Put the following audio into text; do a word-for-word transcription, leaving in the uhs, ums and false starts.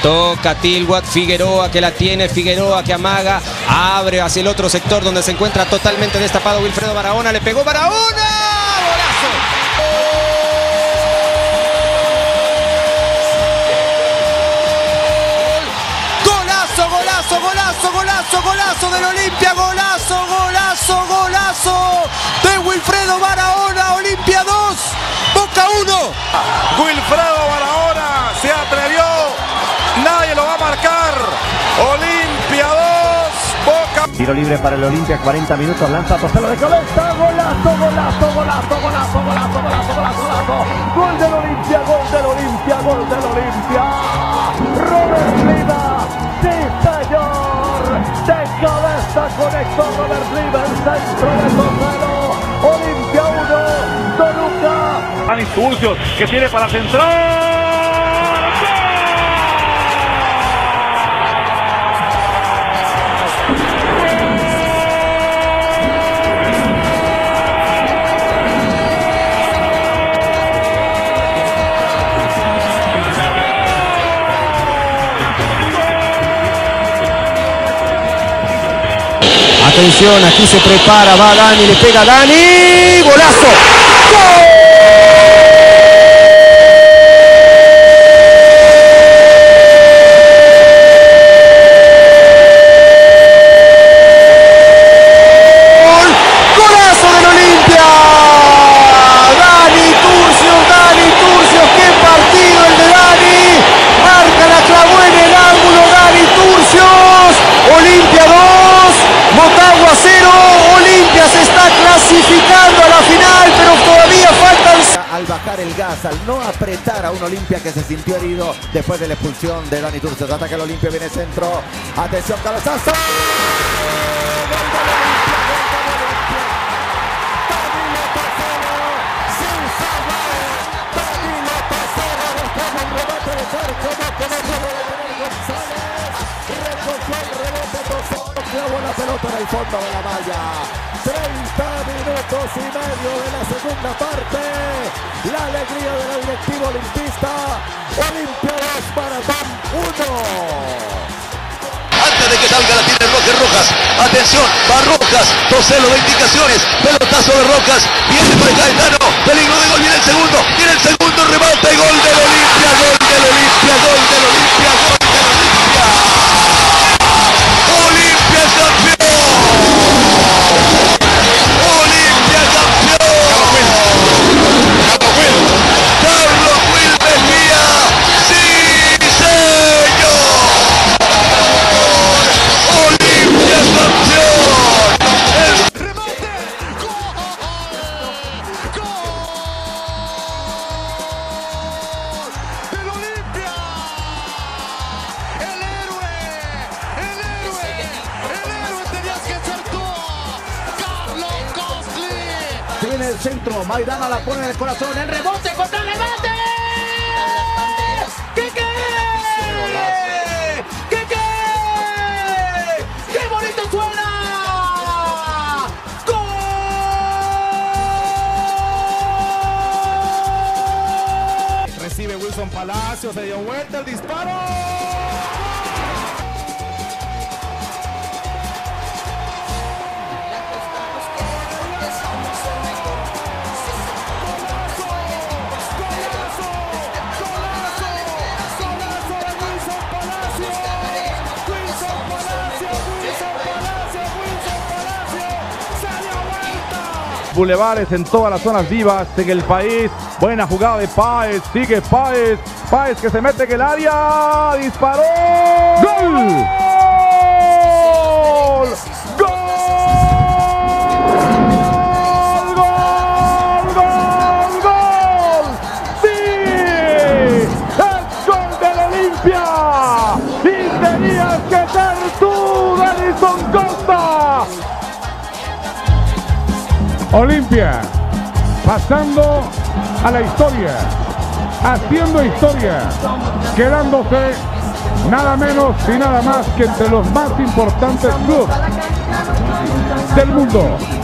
Toca Tilwat, Figueroa que la tiene, Figueroa que amaga, abre hacia el otro sector donde se encuentra totalmente destapado Wilfredo Barahona, le pegó Barahona, ¡golazo! ¡Golazo, golazo, golazo, golazo, golazo del Olimpia! ¡Golazo, golazo, golazo de Wilfredo Barahona! Olimpia dos, Boca uno. Wilfredo Barahona se atrevió, nadie lo va a marcar. Olimpia dos, Boca. Tiro libre para el Olimpia, cuarenta minutos, lanza Toselo de cabeza, golazo, golazo, golazo, golazo, golazo, golazo, golazo, golazo. Gol del Olimpia, gol del Olimpia, gol del Olimpia. Robert Lima, sí señor, de cabeza conectó Robert Lima, el centro de Toselo. Olimpia uno, Toluca. Dani Turcios, que tiene para centrar. Atención, aquí se prepara, va Dani, le pega a Dani, ¡golazo! ¡Gol! ¡Golazo del Olimpia! Dani Turcios, Dani Turcios, qué partido el de Dani, marca la clavó en el ángulo Dani Turcios, Olimpia dos, Motagua cero, Olimpia se está clasificando a la final, pero todavía faltan... Al bajar el gas, al no apretar a un Olimpia que se sintió herido después de la expulsión de Dani Turcios. Ataca el Olimpia, viene centro, atención, cabezazo. La pelota en el fondo de la malla. treinta minutos y medio de la segunda parte. La alegría de la directiva olimpista. Olimpia dos, Maratón uno. Antes de que salga la tiene Roque Rojas. Atención, va Rojas. Toselo de indicaciones. Pelotazo de Rojas. Viene por el Caetano. Peligro de gol. Viene el segundo. Viene el segundo remate. Gol del Olimpia. Gol del Olimpia. Gol del Olimpia. Gol del Olimpia. Olimpia es campeón. Olimpia es campeón. Carlos Will Mejía. Sí, señor. Olimpia es campeón. El remate. Gol. Gol del Olimpia. El héroe. El héroe. El héroe tenías que ser tú. Carlos Costli. Tiene el centro, Maidana la pone en el corazón, el rebote, contra el remate. ¿Qué qué? ¿Qué qué? ¡Qué bonito suena! ¡Gol! Recibe Wilson Palacios, se dio vuelta el disparo. Bulevares en todas las zonas vivas en el país. Buena jugada de Páez. Sigue Páez. Páez que se mete en el área. Disparó. ¡Gol! ¡Gol! ¡Gol! ¡Gol! ¡Gol! ¡Gol! ¡Sí! ¡El gol del Olimpia! ¡Y tenías que ser tú, Denison Costa! Olimpia, pasando a la historia, haciendo historia, quedándose nada menos y nada más que entre los más importantes clubes del mundo.